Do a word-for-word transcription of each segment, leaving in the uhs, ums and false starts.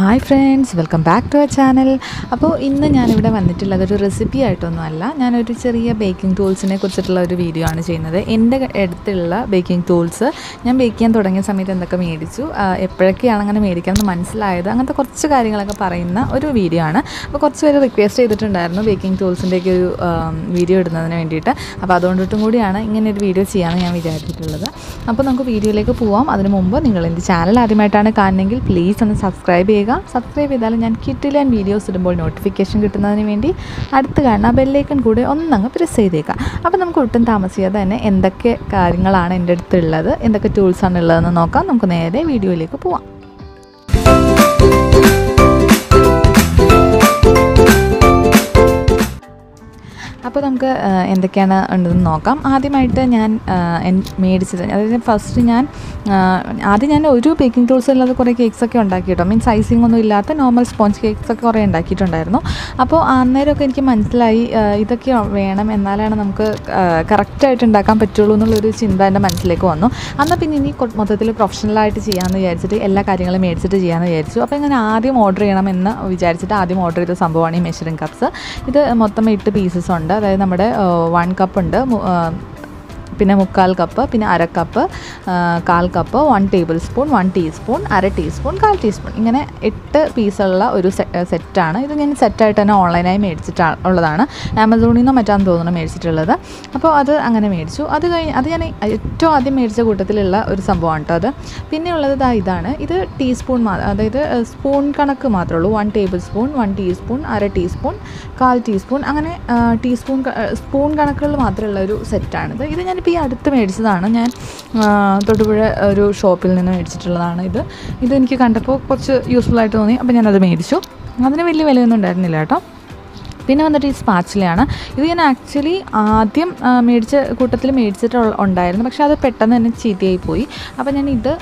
Hi friends, welcome back to our channel. അപ്പോൾ ഇന്ന് ഞാനിവിടെ വന്നിട്ടുള്ളത് ഒരു റെസിപ്പി ആയിട്ടൊന്നുമല്ല. ഞാനൊരു ചെറിയ ബേക്കിംഗ് ടൂൾസിനെ കുറിച്ചിട്ടുള്ള ഒരു വീഡിയോ ആണ് ചെയ്യുന്നത്. എൻ്റെ അടുത്തുള്ള ബേക്കിംഗ് ടൂൾസ് ഞാൻ ബേക്ക് ചെയ്യാൻ തുടങ്ങിയ സമയത്ത് എന്തൊക്കെ മേടിച്ചു, എപ്പോഴൊക്കെയാണ് അങ്ങനെ മേടിക്കാമെന്ന് മനസ്സിലായത്, അങ്ങനത്തെ കുറച്ച് കാര്യങ്ങളൊക്കെ പറയുന്ന ഒരു വീഡിയോ ആണ്. അപ്പോൾ കുറച്ച് പേര് റിക്വസ്റ്റ് ചെയ്തിട്ടുണ്ടായിരുന്നു ബേക്കിംഗ് ടൂൾസിൻ്റെയൊക്കെ ഒരു വീഡിയോ ഇടുന്നതിന് വേണ്ടിയിട്ട്. അപ്പോൾ അതുകൊണ്ടിട്ടും കൂടിയാണ് ഇങ്ങനെ ഒരു വീഡിയോ ചെയ്യാമെന്ന് ഞാൻ വിചാരിച്ചിട്ടുള്ളത്. അപ്പോൾ നമുക്ക് വീഡിയോയിലേക്ക് പോവാം. അതിന് മുമ്പ് നിങ്ങൾ എൻ്റെ ചാനൽ ആദ്യമായിട്ടാണ് കാണുന്നതെങ്കിൽ പ്ലീസ് ഒന്ന് സബ്സ്ക്രൈബ് ചെയ്യുക. സബ്സ്ക്രൈബ് ചെയ്താൽ ഞാൻ കിട്ടില്ല വീഡിയോസ് ഇടുമ്പോൾ നോട്ടിഫിക്കേഷൻ കിട്ടുന്നതിന് വേണ്ടി അടുത്ത് കാണുന്ന ബെല്ലൈക്കൺ കൂടെ ഒന്നങ്ങ് പ്രസ് ചെയ്തേക്കാം. അപ്പോൾ നമുക്ക് ഒട്ടും താമസിയാതെ തന്നെ എന്തൊക്കെ കാര്യങ്ങളാണ് എൻ്റെ അടുത്തുള്ളത്, എന്തൊക്കെ ടൂൾസാണ് ഉള്ളതെന്ന് നോക്കാം. നമുക്ക് നേരെ വീഡിയോയിലേക്ക് പോവാം. അപ്പോൾ നമുക്ക് എന്തൊക്കെയാണ് ഉണ്ടെന്ന് നോക്കാം. ആദ്യമായിട്ട് ഞാൻ മേടിച്ചത്, അതായത് ഫസ്റ്റ് ഞാൻ ആദ്യം ഞാൻ ഒരു ബേക്കിംഗ് ടൂൾസ് അല്ലാതെ കുറേ കേക്ക്സൊക്കെ ഉണ്ടാക്കി കേട്ടോ. മീൻസ് ഐസിങ് ഒന്നും ഇല്ലാത്ത നോർമൽ സ്പോഞ്ച് കേക്ക്സൊക്കെ കുറേ ഉണ്ടാക്കിയിട്ടുണ്ടായിരുന്നു. അപ്പോൾ അന്നേരമൊക്കെ എനിക്ക് മനസ്സിലായി ഇതൊക്കെ വേണം, എന്നാലാണ് നമുക്ക് കറക്റ്റായിട്ട് ഉണ്ടാക്കാൻ പറ്റുള്ളൂ എന്നുള്ളൊരു ചിന്ത എൻ്റെ മനസ്സിലേക്ക് വന്നു. എന്നാൽ പിന്നെ ഇനി മൊത്തത്തിൽ പ്രൊഫഷണലായിട്ട് ചെയ്യാമെന്ന് വിചാരിച്ചിട്ട് എല്ലാ കാര്യങ്ങളും മേടിച്ചിട്ട് ചെയ്യാമെന്ന് വിചാരിച്ചു. അപ്പോൾ ഇങ്ങനെ ആദ്യം ഓർഡർ ചെയ്യണമെന്ന് വിചാരിച്ചിട്ട് ആദ്യം ഓർഡർ ചെയ്ത സംഭവമാണ് ഈ മെഷറിംഗ് കപ്സ്. ഇത് മൊത്തം എട്ട് പീസസ് ഉണ്ട്. അതായത് നമ്മുടെ വൺ കപ്പ് ഉണ്ട്, പിന്നെ മുക്കാൽ കപ്പ്, പിന്നെ അര കപ്പ്, കാൽ cup, one tablespoon, one teaspoon, അര ടീസ്പൂൺ, കാൽ ടീസ്പൂൺ, ഇങ്ങനെ എട്ട് പീസുള്ള ഒരു സെറ്റാണ്. ഇത് ഞാൻ സെറ്റായിട്ട് തന്നെ ഓൺലൈനായി മേടിച്ചിട്ട് ഉള്ളതാണ്. ആമസോണിൽ നിന്നോ മറ്റാന്ന് തോന്നുന്നു മേടിച്ചിട്ടുള്ളത്. അപ്പോൾ അത് അങ്ങനെ മേടിച്ചു. അത് കഴിഞ്ഞ് അത് ഞാൻ ഏറ്റവും ആദ്യം മേടിച്ച കൂട്ടത്തിലുള്ള ഒരു സംഭവമാണ് കേട്ടോ അത്. പിന്നെ ഉള്ളത് ഇതാ ഇതാണ്. ഇത് ടീസ്പൂൺ, അതായത് സ്പൂൺ കണക്ക് മാത്രമേ ഉള്ളൂ. One tablespoon, one teaspoon, അര ടീസ്പൂൺ, കാൽ ടീസ്പൂൺ, അങ്ങനെ ടീസ്പൂൺ സ്പൂൺ കണക്കുകൾ മാത്രമുള്ള ഒരു സെറ്റാണിത്. ഇത് ഞാനിപ്പോൾ ഈ അടുത്ത് മേടിച്ചതാണ്. ഞാൻ തൊടുപുഴ ഒരു ഷോപ്പിൽ നിന്ന് മേടിച്ചിട്ടുള്ളതാണ് ഇത്. ഇതെനിക്ക് കണ്ടപ്പോൾ കുറച്ച് യൂസ്ഫുൾ ആയിട്ട് തോന്നി. അപ്പോൾ ഞാനത് മേടിച്ചു. അതിന് വലിയ വിലയൊന്നും ഉണ്ടായിരുന്നില്ല കേട്ടോ. പിന്നെ വന്നിട്ട് ഈ സ്പാച്ചിലയാണ്. ഇത് ഞാൻ ആക്ച്വലി ആദ്യം മേടിച്ച കൂട്ടത്തിൽ മേടിച്ചിട്ട് ഉണ്ടായിരുന്നു, പക്ഷേ അത് പെട്ടെന്ന് തന്നെ ചീത്തയായി പോയി. അപ്പോൾ ഞാൻ ഇത്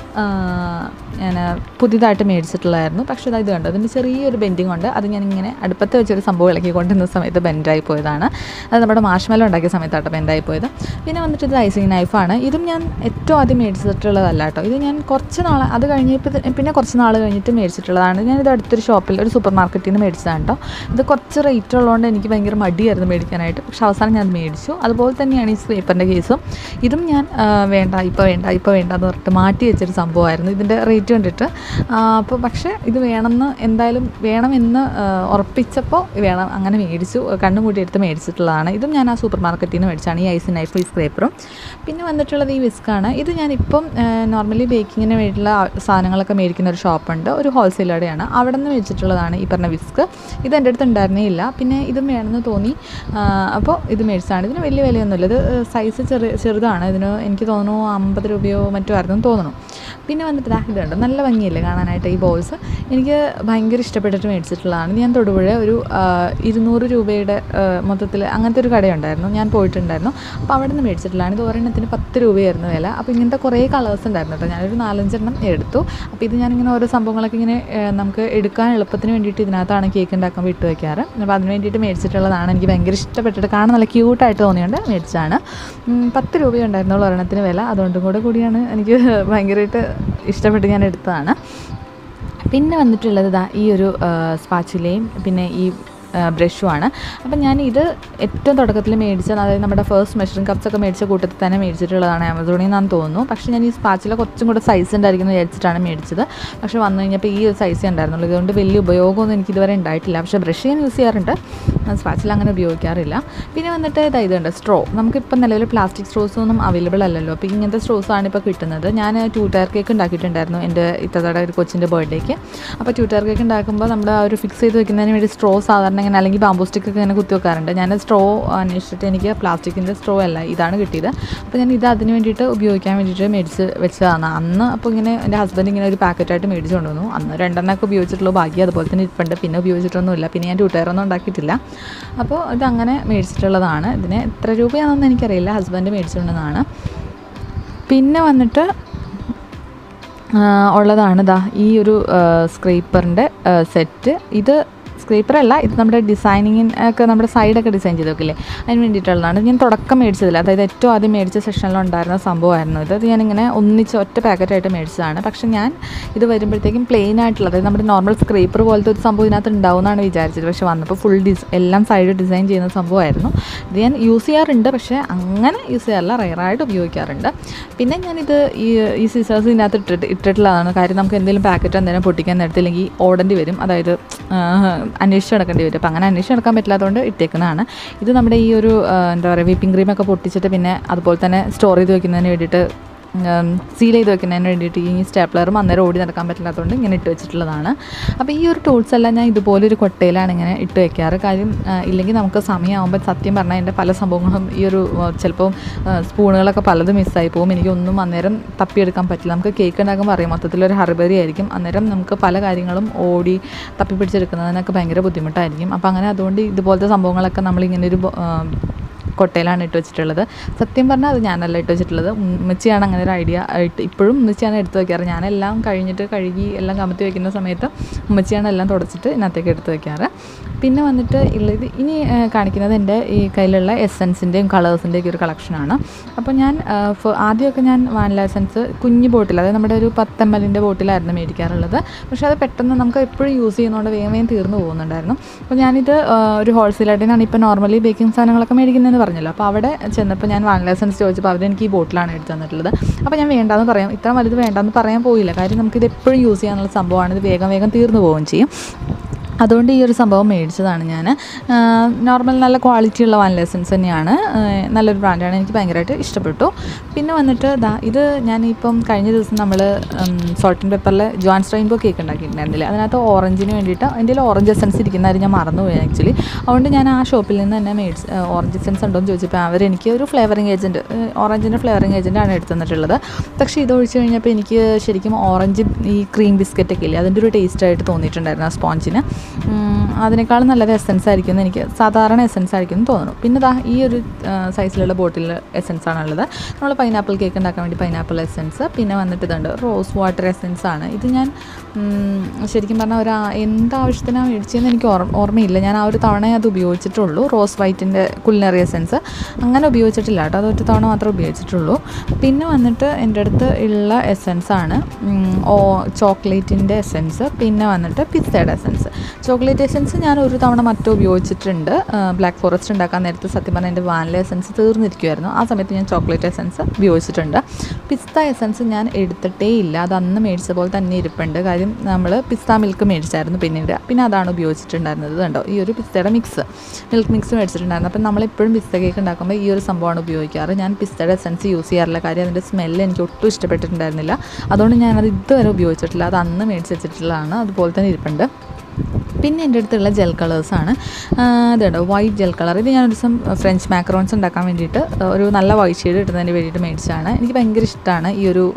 ഞാൻ പുതിയതായിട്ട് മേടിച്ചിട്ടുള്ളതായിരുന്നു. പക്ഷേ അത് ഇത് കണ്ടോ, അതിൻ്റെ ചെറിയൊരു ബെൻഡിങ് ഉണ്ട്. അത് ഞാനിങ്ങനെ അടുപ്പത്ത് വെച്ചൊരു സംഭവം ഇളക്കി കൊണ്ടുവന്ന സമയത്ത് ബെൻഡായി പോയതാണ്. അത് നമ്മുടെ മാഷ്മലോ ഉണ്ടാക്കിയ സമയത്താട്ടോ ബെൻഡായി പോയത്. പിന്നെ വന്നിട്ട് ഇത് ഐസിങ് നൈഫാണ്. ഇതും ഞാൻ ഏറ്റവും ആദ്യം മേടിച്ചിട്ടുള്ളതല്ല കേട്ടോ. ഇത് ഞാൻ കുറച്ച് നാൾ അത് കഴിഞ്ഞപ്പോൾ പിന്നെ കുറച്ച് നാൾ കഴിഞ്ഞിട്ട് മേടിച്ചിട്ടുള്ളതാണ്. ഞാനിത് അടുത്തൊരു ഷോപ്പിൽ ഒരു സൂപ്പർ മാർക്കറ്റിൽ നിന്ന് മേടിച്ചതാണ് കേട്ടോ. ഇത് കുറച്ച് റേറ്റ് ഉള്ളതുകൊണ്ട് എനിക്ക് ഭയങ്കര മടിയായിരുന്നു മേടിക്കാനായിട്ട്. പക്ഷേ അവസാനം ഞാൻ മേടിച്ചു. അതുപോലെ തന്നെയാണ് ഈ സ്ക്രേപ്പറിൻ്റെ കേസും. ഇതും ഞാൻ വേണ്ട ഇപ്പോൾ വേണ്ട ഇപ്പോൾ വേണ്ട എന്ന് പറഞ്ഞിട്ട് മാറ്റി വെച്ചൊരു സംഭവമായിരുന്നു ഇതിൻ്റെ റേറ്റ് കണ്ടിട്ട്. അപ്പോൾ പക്ഷേ ഇത് വേണമെന്ന് എന്തായാലും വേണമെന്ന് ഉറപ്പിച്ചപ്പോൾ വേണം അങ്ങനെ മേടിച്ചു. കണ്ണും കൂട്ടി എടുത്ത് മേടിച്ചിട്ടുള്ളതാണ്. ഇതും ഞാൻ ആ സൂപ്പർ മാർക്കറ്റിൽ നിന്ന് മേടിച്ചാണ്, ഈ ഐസ് നൈഫ്, ഈ സ്ക്രേപ്പറും. പിന്നെ വന്നിട്ടുള്ളത് ഈ വിസ്ക്കാണ്. ഇത് ഞാനിപ്പം നോർമലി ബേക്കിങ്ങിന് വേണ്ടിയിട്ടുള്ള സാധനങ്ങളൊക്കെ മേടിക്കുന്ന ഒരു ഷോപ്പുണ്ട്, ഒരു ഹോൾസെയിലറുടെയാണ്. അവിടെ നിന്ന് മേടിച്ചിട്ടുള്ളതാണ് ഈ പറഞ്ഞ വിസ്ക്. ഇത് എൻ്റെ അടുത്ത് ഉണ്ടായിരുന്നേ ഇല്ല. പിന്നെ ഇതും വേണമെന്ന് തോന്നി, അപ്പോൾ ഇത് മേടിച്ചതാണ്. ഇതിന് വലിയ വിലയൊന്നുമില്ല. ഇത് സൈസ് ചെറിയ ചെറുതാണ്. ഇതിന് എനിക്ക് തോന്നുന്നു അമ്പത് രൂപയോ മറ്റോ ആയിരുന്നു തോന്നുന്നു. പിന്നെ വന്നിട്ട് ഇതുണ്ട്, നല്ല ഭംഗിയല്ലേ കാണാനായിട്ട് ഈ ബോൾസ്. എനിക്ക് ഭയങ്കര ഇഷ്ടപ്പെട്ടിട്ട് മേടിച്ചിട്ടുള്ളതാണ്. ഞാൻ തൊടുപുഴ ഒരു ഇരുന്നൂറ് രൂപയുടെ മൊത്തത്തിൽ അങ്ങനത്തെ ഒരു കടയുണ്ടായിരുന്നു, ഞാൻ പോയിട്ടുണ്ടായിരുന്നു. അപ്പോൾ അവിടെ നിന്ന് മേടിച്ചിട്ടുള്ളതാണ്. ഇത് ഒരെണ്ണത്തിന് പത്ത് രൂപയായിരുന്നു വില. അപ്പോൾ ഇങ്ങനത്തെ കുറേ കളേഴ്സ് ഉണ്ടായിരുന്നു കേട്ടോ. ഞാനൊരു നാലഞ്ചെണ്ണം എടുത്തു. അപ്പോൾ ഇത് ഞാനിങ്ങനെ ഓരോ സംഭവങ്ങളൊക്കെ ഇങ്ങനെ നമുക്ക് എടുക്കാൻ എളുപ്പത്തിന് വേണ്ടിയിട്ട് ഇതിനകത്താണ് കേക്ക് ഉണ്ടാക്കാൻ വിട്ടു വയ്ക്കാറ്. അപ്പോൾ അതിന് വേണ്ടിയിട്ട് മേടിച്ചിട്ടുള്ളതാണ്. എനിക്ക് ഭയങ്കര ഇഷ്ടപ്പെട്ടിട്ട് കാണാൻ നല്ല ക്യൂട്ടായിട്ട് തോന്നിയുകൊണ്ട് മേടിച്ചതാണ്. പത്ത് രൂപയുണ്ടായിരുന്നുള്ളൂ ഒരെണ്ണത്തിന് വില. അതുകൊണ്ടും കൂടെ കൂടിയാണ് എനിക്ക് ഭയങ്കരമായിട്ട് ഇഷ്ടപ്പെട്ട് ഞാൻ എടുത്തതാണ്. പിന്നെ വന്നിട്ടുള്ളത് ഇതാ ഈ ഒരു സ്പാച്ചുലയും പിന്നെ ഈ ബ്രഷുമാണ്. അപ്പം ഞാൻ ഇത് ഏറ്റവും തുടക്കത്തിൽ മേടിച്ചത്, അതായത് നമ്മുടെ ഫസ്റ്റ് മെഷറിംഗ് കപ്സൊക്കെ മേടിച്ച കൂട്ടത്തിൽ തന്നെ മേടിച്ചിട്ടുള്ളതാണ്, ആമസോണിൽ നിന്നാണ് തോന്നുന്നു. പക്ഷേ ഞാൻ ഈ സ്പാച്ചില കുറച്ചും കൂടെ സൈസ് ഉണ്ടായിരിക്കും എന്ന് വിചാരിച്ചിട്ടാണ് മേടിച്ചത്. പക്ഷേ വന്നു കഴിഞ്ഞപ്പോൾ ഈ ഒരു സൈസേ ഉണ്ടായിരുന്നുള്ളൂ. ഇതുകൊണ്ട് വലിയ ഉപയോഗമൊന്നും എനിക്ക് ഇതുവരെ ഉണ്ടായിട്ടില്ല. പക്ഷേ ബ്രഷ് ഞാൻ യൂസ് ചെയ്യാറുണ്ട്, സ്പാച്ചില അങ്ങനെ ഉപയോഗിക്കാറില്ല. പിന്നെ വന്നിട്ട് ഇതാ ഇതുണ്ട് സ്ട്രോ. നമുക്കിപ്പോൾ നിലവിൽ പ്ലാസ്റ്റിക് സ്ട്രോസ് ഒന്നും അവൈലബിൾ അല്ലല്ലോ. അപ്പോൾ ഇങ്ങനത്തെ സ്ട്രോസാണ് ഇപ്പോൾ കിട്ടുന്നത്. ഞാൻ ടൂ ടയർ കേക്ക് ഉണ്ടാക്കിയിട്ടുണ്ടായിരുന്നു എൻ്റെ ഇത്തയുടെ ഒരു കൊച്ചിൻ്റെ ബർത്ത്ഡേക്ക്. അപ്പോൾ ടൂ ടയർ കേക്ക് ഉണ്ടാക്കുമ്പോൾ നമ്മൾ ആ ഒരു ഫിക്സ് ചെയ്ത് വെക്കുന്നതിന് വേണ്ടി സ്ട്രോ സാധാരണ ഇങ്ങനെ അല്ലെങ്കിൽ ബാമ്പൂ സ്റ്റിക്കൊക്കെ ഇങ്ങനെ കുത്തി വെക്കാറുണ്ട്. ഞാൻ സ്ട്രോ അന്വേഷിച്ചിട്ട് എനിക്ക് പ്ലാസ്റ്റിക്കിൻ്റെ സ്ട്രോ അല്ല ഇതാണ് കിട്ടിയത്. അപ്പോൾ ഞാൻ ഇത് അതിന് വേണ്ടിയിട്ട് ഉപയോഗിക്കാൻ വേണ്ടിയിട്ട് മേടിച്ച് വെച്ചതാണ് അന്ന്. അപ്പോൾ ഇങ്ങനെ എൻ്റെ ഹസ്ബൻഡ് ഇങ്ങനെ ഒരു പാക്കറ്റായിട്ട് മേടിച്ച് കൊണ്ടുവന്നു. അന്ന് രണ്ടെണ്ണമൊക്കെ ഉപയോഗിച്ചിട്ടുള്ളൂ, ബാക്കി അതുപോലെ തന്നെ ഇരിപ്പുണ്ട്. പിന്നെ ഉപയോഗിച്ചിട്ടൊന്നുമില്ല. പിന്നെ ഞാൻ ടൂ ടയറൊന്നും ഉണ്ടാക്കിയിട്ടില്ല. അപ്പോൾ ഇതങ്ങനെ മേടിച്ചിട്ടുള്ളതാണ്. ഇതിന് എത്ര രൂപയാണെന്ന് എനിക്കറിയില്ല, ഹസ്ബൻഡ് മേടിച്ചിട്ടുള്ളതാണ്. പിന്നെ വന്നിട്ട് ഉള്ളതാണ് ഇതാ ഈ ഒരു സ്ക്രേപ്പറിൻ്റെ സെറ്റ്. ഇത് സ്ക്രേപ്പർ അല്ല, ഇത് നമ്മുടെ ഡിസൈനിങ്ങിന് ഒക്കെ നമ്മുടെ സൈഡൊക്കെ ഡിസൈൻ ചെയ്ത് വെക്കില്ലേ, അതിന് വേണ്ടിയിട്ടുള്ളതാണ്. ഞാൻ തുടക്കം മേടിച്ചതില്ല, അതായത് ഏറ്റവും ആദ്യം മേടിച്ച സെക്ഷനിലുണ്ടായിരുന്ന സംഭവമായിരുന്നു ഇത്. അത് ഞാനിങ്ങനെ ഒന്നിച്ച് ഒറ്റ പാക്കറ്റായിട്ട് മേടിച്ചതാണ്. പക്ഷേ ഞാൻ ഇത് വരുമ്പോഴത്തേക്കും പ്ലെയിൻ ആയിട്ടുള്ള, അതായത് നമ്മുടെ നോർമൽ സ്ക്രേപ്പർ പോലത്തെ ഒരു സംഭവം ഇതിനകത്ത് ഉണ്ടാവും എന്നാണ് വിചാരിച്ചത്. പക്ഷേ വന്നപ്പോൾ ഫുൾ ഡിസ് എല്ലാം സൈഡ് ഡിസൈൻ ചെയ്യുന്ന സംഭവമായിരുന്നു. ഇത് ഞാൻ യൂസ് ചെയ്യാറുണ്ട്, പക്ഷേ അങ്ങനെ യൂസ് ചെയ്യാറില്ല, റയറായിട്ട് ഉപയോഗിക്കാറുണ്ട്. പിന്നെ ഞാനിത് ഈ ഈ സിസേഴ്സ് ഇതിനകത്ത് ഇട്ടിട്ട് ഇട്ടിട്ടുള്ളതാണ്. കാര്യം നമുക്ക് എന്തെങ്കിലും പാക്കറ്റ് എന്തെങ്കിലും പൊട്ടിക്കാൻ നേരത്തില്ലെങ്കിൽ ഓടേണ്ടി വരും, അതായത് അന്വേഷിച്ച് നടക്കേണ്ടി വരും. അപ്പോൾ അങ്ങനെ അന്വേഷിച്ച് നടക്കാൻ പറ്റില്ലാത്തതുകൊണ്ട് ഇട്ടേക്കുന്നതാണ്. ഇത് നമ്മുടെ ഈ ഒരു എന്താ പറയുക, വിപ്പിംഗ് ക്രീമൊക്കെ പൊട്ടിച്ചിട്ട് പിന്നെ അതുപോലെ തന്നെ സ്റ്റോർ ചെയ്ത് വെക്കുന്നതിന് വേണ്ടിയിട്ട്, സീൽ ചെയ്ത് വെക്കുന്നതിന് വേണ്ടിയിട്ട് ഈ സ്റ്റാപ്ലറും അന്നേരം ഓടി നടക്കാൻ പറ്റില്ലാത്തതുകൊണ്ട് ഇങ്ങനെ ഇട്ട് വെച്ചിട്ടുള്ളതാണ്. അപ്പോൾ ഈ ഒരു ടൂൾസ് എല്ലാം ഞാൻ ഇതുപോലൊരു കൊട്ടയിലാണ് ഇങ്ങനെ ഇട്ട് വെക്കാറ്. കാര്യം ഇല്ലെങ്കിൽ നമുക്ക് സമയമാകുമ്പോൾ സത്യം പറഞ്ഞാൽ എൻ്റെ പല സംഭവങ്ങളും ഈ ഒരു ചിലപ്പോൾ സ്പൂണുകളൊക്കെ പലതും മിസ്സായി പോകും. എനിക്കൊന്നും അന്നേരം തപ്പിയെടുക്കാൻ പറ്റില്ല. നമുക്ക് കേക്ക് ഉണ്ടാക്കുമ്പോൾ അറിയാം മൊത്തത്തിലൊരു ഹറിബറി ആയിരിക്കും. അന്നേരം നമുക്ക് പല കാര്യങ്ങളും ഓടി തപ്പി പിടിച്ചെടുക്കുന്നതിനൊക്കെ ഭയങ്കര ബുദ്ധിമുട്ടായിരിക്കും. അപ്പോൾ അങ്ങനെ അതുകൊണ്ട് ഇതുപോലത്തെ സംഭവങ്ങളൊക്കെ നമ്മളിങ്ങനെ ഒരു കൊട്ടയിലാണ് ഇട്ട് വെച്ചിട്ടുള്ളത്. സത്യം പറഞ്ഞാൽ അത് ഞാനല്ല ഇട്ട് വെച്ചിട്ടുള്ളത്, ഉമ്മച്ചിയാണ് അങ്ങനെ ഒരു ഐഡിയ ആയിട്ട് ഇപ്പോഴും ഉമ്മച്ചിയാണ് എടുത്ത് വയ്ക്കാറ്. ഞാനെല്ലാം കഴിഞ്ഞിട്ട് കഴുകി എല്ലാം കമത്തി വയ്ക്കുന്ന സമയത്ത് ഉമ്മച്ചിയാണ് എല്ലാം തുടച്ചിട്ട് ഇതിനകത്തേക്ക് എടുത്ത് വയ്ക്കാറ്. പിന്നെ വന്നിട്ട് ഉള്ളത് ഇനി കാണിക്കുന്നത് എൻ്റെ ഈ കയ്യിലുള്ള എസെൻസിൻ്റെയും കളേഴ്സിൻ്റെയൊക്കെ ഒരു കളക്ഷനാണ്. അപ്പോൾ ഞാൻ ആദ്യമൊക്കെ ഞാൻ വാനില എസെൻസ് കുഞ്ഞ് ബോട്ടിൽ, അതായത് നമ്മുടെ ഒരു പത്ത് എം എല്ലിൻ്റെ ബോട്ടിലായിരുന്നു മേടിക്കാറുള്ളത്. പക്ഷേ അത് പെട്ടെന്ന് നമുക്ക് എപ്പോഴും യൂസ് ചെയ്യുന്നതുകൊണ്ട് വേഗം വേഗം തീർന്നു പോകുന്നുണ്ടായിരുന്നു. അപ്പോൾ ഞാനിത് ഒരു ഹോൾസെയിലായിട്ടാണ് ഇപ്പോൾ നോർമലി ബേക്കിംഗ് സാധനങ്ങളൊക്കെ മേടിക്കുന്നതെന്ന് പറഞ്ഞല്ലോ. അപ്പോൾ അവിടെ ചെന്നപ്പോൾ ഞാൻ വാനില എസെൻസ് ചോദിച്ചപ്പോൾ അവർ എനിക്ക് ഈ ബോട്ടിലാണ് എടുത്ത് തന്നിട്ടുള്ളത്. അപ്പോൾ ഞാൻ വേണ്ടാന്ന് പറയാം, ഇത്ര വലുത് വേണ്ടാന്ന് പറയാൻ പോയില്ല. കാര്യം നമുക്കിത് എപ്പോഴും യൂസ് ചെയ്യാനുള്ള സംഭവമാണ്, ഇത് വേഗം വേഗം തീർന്നു പോവുകയും ചെയ്യും. അതുകൊണ്ട് ഈ ഒരു സംഭവം മേടിച്ചതാണ് ഞാൻ. നോർമൽ നല്ല ക്വാളിറ്റിയുള്ള വാനില എസെൻസ് തന്നെയാണ്, നല്ലൊരു ബ്രാൻഡാണ്, എനിക്ക് ഭയങ്കരമായിട്ട് ഇഷ്ടപ്പെട്ടു. പിന്നെ വന്നിട്ട് ദാ ഇത് ഞാനിപ്പം കഴിഞ്ഞ ദിവസം നമ്മൾ സോൾട്ട് ആൻഡ് പെപ്പറിൽ ജോൺസ് റെയിൻബോ കേക്ക് ഉണ്ടാക്കിയിട്ടുണ്ടായിരുന്നില്ല, അതിനകത്ത് ഓറഞ്ചിന് വേണ്ടിയിട്ട് എൻ്റെ ഓറഞ്ച് എസെൻസ് ഇരിക്കുന്ന കാര്യം ഞാൻ മറന്നുപോയി ആക്ച്വലി. അതുകൊണ്ട് ഞാൻ ആ ഷോപ്പിൽ നിന്ന് തന്നെ മേടിച്ച് ഓറഞ്ച് എസെൻസ് ഉണ്ടോ എന്ന് ചോദിച്ചപ്പോൾ അവരെനിക്ക് ഒരു ഫ്ലേവറിങ് ഏജൻറ്റ്, ഓറഞ്ചിൻ്റെ ഫ്ലേവറിങ് ഏജൻറ്റാണ് എടുത്തു തന്നിട്ടുള്ളത്. പക്ഷേ ഇത് ഒഴിച്ച് കഴിഞ്ഞപ്പോൾ എനിക്ക് ശരിക്കും ഓറഞ്ച് ഈ ക്രീം ബിസ്ക്കറ്റൊക്കെ ഇല്ലേ അതിൻ്റെ ഒരു ടേസ്റ്റായിട്ട് തോന്നിയിട്ടുണ്ടായിരുന്നു ആ സ്പോഞ്ചിന്. അതിനേക്കാളും നല്ലത് എസെൻസ് ആയിരിക്കും എന്ന് എനിക്ക്, സാധാരണ എസെൻസ് ആയിരിക്കും എന്ന് തോന്നുന്നു. പിന്നെ ദാ ഈ ഒരു സൈസിലുള്ള ബോട്ടിൽ എസെൻസ് ആണുള്ളത്. നമ്മൾ പൈനാപ്പിൾ കേക്ക് ഉണ്ടാക്കാൻ വേണ്ടി പൈനാപ്പിൾ എസെൻസ്. പിന്നെ വന്നിട്ട് ഇതുണ്ട് റോസ് വാട്ടർ എസെൻസ് ആണ്. ഇത് ഞാൻ ശരിക്കും പറഞ്ഞാൽ ഒരു എന്താവശ്യത്തിനാണ് മേടിച്ചതെന്ന് എനിക്ക് ഓർമ്മ ഓർമ്മയില്ല ഞാൻ ആ ഒരു തവണ അത് ഉപയോഗിച്ചിട്ടുള്ളൂ. റോസ് വൈറ്റിൻ്റെ കുലിനറി എസെൻസ് അങ്ങനെ ഉപയോഗിച്ചിട്ടില്ല കേട്ടോ, അതൊരു തവണ മാത്രമേ ഉപയോഗിച്ചിട്ടുള്ളൂ. പിന്നെ വന്നിട്ട് എൻ്റെ അടുത്ത് ഉള്ള എസെൻസ് ആണ് ഓ ചോക്ലേറ്റിൻ്റെ എസെൻസ്. പിന്നെ വന്നിട്ട് പിസ്തയുടെ എസെൻസ്. ചോക്ലേറ്റ് എസെൻസ് ഞാൻ ഒരു തവണ മറ്റോ ഉപയോഗിച്ചിട്ടുണ്ട്, ബ്ലാക്ക് ഫോറസ്റ്റ് ഉണ്ടാക്കാൻ നേരത്ത്. സത്യം പറഞ്ഞാൽ എൻ്റെ വാനില എസെൻസ് തീർന്നിരിക്കുമായിരുന്നു, ആ സമയത്ത് ഞാൻ ചോക്ലേറ്റ് എസെൻസ് ഉപയോഗിച്ചിട്ടുണ്ട്. പിസ്ത എസെൻസ് ഞാൻ എടുത്തിട്ടേ ഇല്ല, അത് അന്ന് മേടിച്ച പോലെ തന്നെ ഇരിപ്പുണ്ട്. കാര്യം നമ്മൾ പിസ്ത മിൽക്ക് മേടിച്ചായിരുന്നു പിന്നീട്, പിന്നെ അതാണ് ഉപയോഗിച്ചിട്ടുണ്ടായിരുന്നത്. കണ്ടോ ഈ ഒരു പിസ്തയുടെ മിക്സ്, മിൽക്ക് മിക്സ് മേടിച്ചിട്ടുണ്ടായിരുന്നു. അപ്പം നമ്മളെപ്പോഴും പിസ്ത കേക്ക് ഉണ്ടാക്കുമ്പോൾ ഈ ഒരു സംഭവമാണ് ഉപയോഗിക്കാറ്. ഞാൻ പിസ്തയുടെ എസെൻസ് യൂസ് ചെയ്യാറില്ല, കാര്യം അതിൻ്റെ സ്മെല്ല് എനിക്ക് ഒട്ടും ഇഷ്ടപ്പെട്ടിട്ടുണ്ടായിരുന്നില്ല. അതുകൊണ്ട് ഞാനത് ഇതുവരെ ഉപയോഗിച്ചിട്ടില്ല, അത് അന്ന് മേടിച്ച് വെച്ചിട്ടുള്ളതാണ്, അതുപോലെ തന്നെ ഇരിപ്പുണ്ട്. പിന്നെ എൻ്റെ അടുത്തുള്ള ജെൽ കളേഴ്സാണ്. അതുണ്ടോ വൈറ്റ് ജെൽ കളർ. ഇത് ഞാനൊരു ദിവസം ഫ്രഞ്ച് മാക്രോൺസ് ഉണ്ടാക്കാൻ വേണ്ടിയിട്ട് ഒരു നല്ല വൈറ്റ് ഷെയ്ഡ് ഇടുന്നതിന് വേണ്ടിയിട്ട് മേടിച്ചതാണ്. എനിക്ക് ഭയങ്കര ഇഷ്ടമാണ് ഈ ഒരു